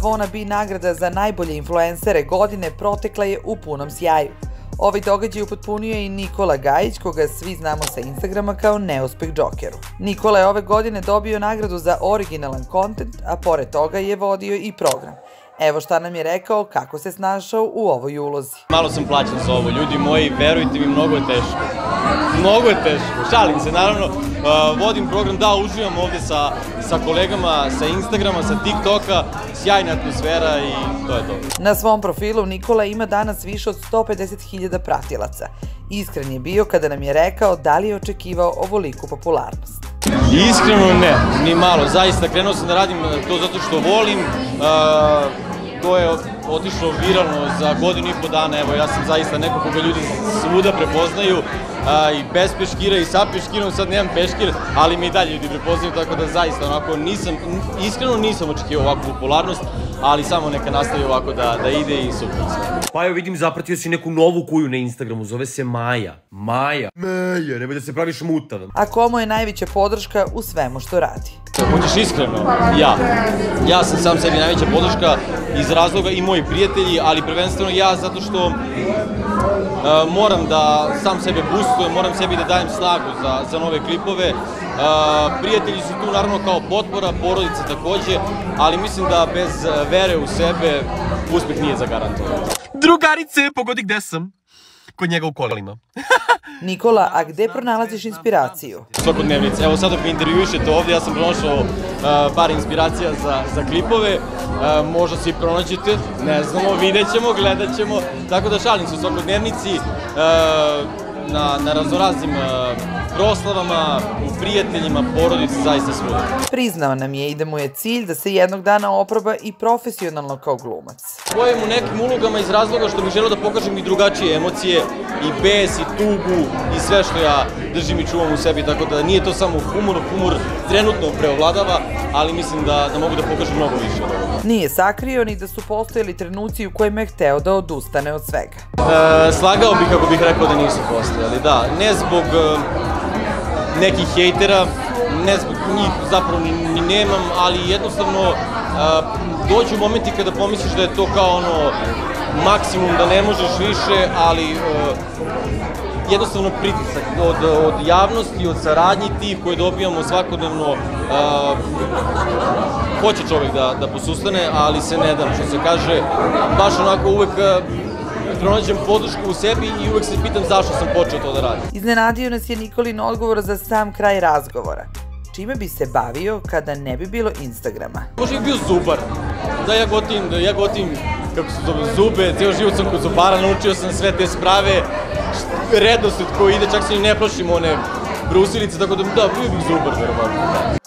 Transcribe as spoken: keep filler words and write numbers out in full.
Wannabe nagrada za najbolje influencere godine protekla je u punom sjaju. Ovaj događaj upotpunio je i Nikola Gajić, koga svi znamo sa Instagrama kao neuspeh Džokeru. Nikola je ove godine dobio nagradu za originalan kontent, a pored toga je vodio i program. Evo šta nam je rekao kako se snašao u ovoj ulozi. Malo sam plaćen za ovo, ljudi moji, verujte mi, mnogo je teško. Mnogo je teško, šalim se, naravno, vodim program, da, uživam ovde sa kolegama, sa Instagrama, sa TikToka, sjajna atmosfera i to je to. Na svom profilu Nikola ima danas više od sto pedeset hiljada pratilaca. Iskren je bio kada nam je rekao da li je očekivao ovoliku popularnost. Iskreno ne, ni malo, zaista krenuo sam da radim to zato što volim, to je otišlo viralno za godinu i po dana, evo ja sam zaista neko koga ljudi svuda prepoznaju i bez peškira i sa peškirom, sad nemam peškir, ali mi i dalje ljudi prepoznaju, tako da zaista onako nisam, iskreno nisam očekivao ovakvu popularnost, ali samo neka nastavi ovako da ide i super sve. Pa evo vidim, zapratio si neku novu kuju na Instagramu, zove se Maja. Maja. Maja, nemoj da se praviš mutav. A komu je najveća podrška u svemu što radi? Hoćeš iskreno? Ja. Ja sam sam sebi najveća podrška iz razloga i moji prijatelji, ali prvenstveno ja zato što moram da sam sebe boostujem, moram sebi da dajem snagu za nove klipove. Prijatelji su tu naravno kao potpora, porodica takođe, ali mislim da bez vere u sebe uspeh nije zagarantovan. Drugarice, pogodi gde sam. Kod njega u kolima. Nikola, a gde pronalaziš inspiraciju? Svakodnevnice. Evo sad dok me intervjušete ovde, ja sam pronašao par inspiracija za klipove. Možda se i pronađete, ne znamo, vidjet ćemo, gledat ćemo. Tako da šalim se u svakodnevnici, na raznoraznim proslavama, u prijateljima, porodici, zaista svuda. Priznao nam je i da mu je cilj da se jednog dana oproba i profesionalno kao glumac. Pojem u nekim ulogama iz razloga što bih želeo da pokažem i drugačije emocije, i bes, i tugu, i sve što ja držim i čuvam u sebi, tako da nije to samo humor, humor trenutno preovladava, ali mislim da mogu da pokažem mnogo više od ovoga. Nije sakrio ni da su postojali trenuci u kojima je hteo da odustane od svega. Slagao bih kako bih rekao da nisu postojali, da, ne zbog nekih hejtera, ne zbog njih zapravo ni nemam, ali jednostavno dođu momenti kada pomisliš da je to kao ono maksimum, da ne možeš više, ali jednostavno pritisak od javnosti, od saradnji tih koje dobijamo svakodnevno, hoće čovek da posustane, ali se ne dam, što se kaže, baš onako uvek pronađem podršku u sebi i uvek se pitam zašto sam počeo to da radim. Iznenadio nas je Nikolin odgovor za sam kraj razgovora. Čime bi se bavio kada ne bi bilo Instagrama? Možda bih bio zubar. Da ja gotivim, da ja gotivim, kako se zove, zube, cijelo život sam kod zubara, naučio sam sve te sprave, redosljed koji ide, čak se i ne plašim one brusilice, tako da bio bih zubar, verovatno.